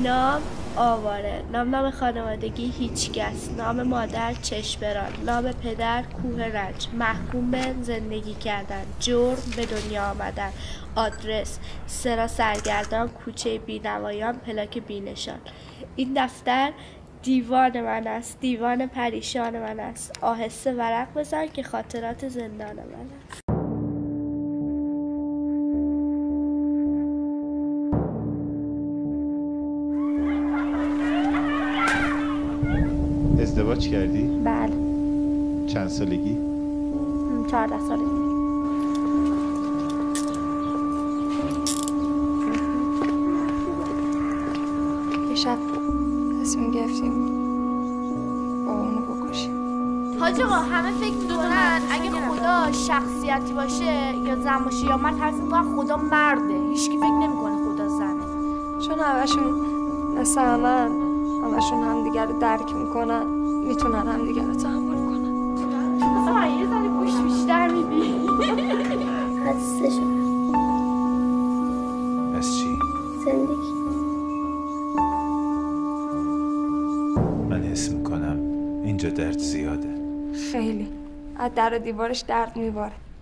نام آواره، نام خانوادگی هیچکس، نام مادر چشمران، نام پدر کوه رنج، محکوم به زندگی کردن، جرم به دنیا آمدن، آدرس سرا سرگردان، کوچه بینوایان، پلاک بینشان. این دفتر دیوان من است، دیوان پریشان من است. آهسته ورق بزن که خاطرات زندان من است. ازدواج کردی؟ بله. چند سالگی؟ 14 سالگی. یه شب تصمیم گرفتیم بابامونو بکشیم. حاج آقا همه فکر میکنن اگه خدا شخصیتی باشه یا زن باشه یا مرد، حرف میکنن خدا مرده. هیچکی فکر نمیکنه خدا زنه، چون همشون مثل همشون همدیگر رو درک میکنن، میتونن همدیگر رو تحمل کنن. مثلا یه ذره گوش بیشتر میدی. خسته شدم. از چی؟ زندگی. من حس میکنم اینجا درد زیاده. خیلی از در و دیوارش درد میباره.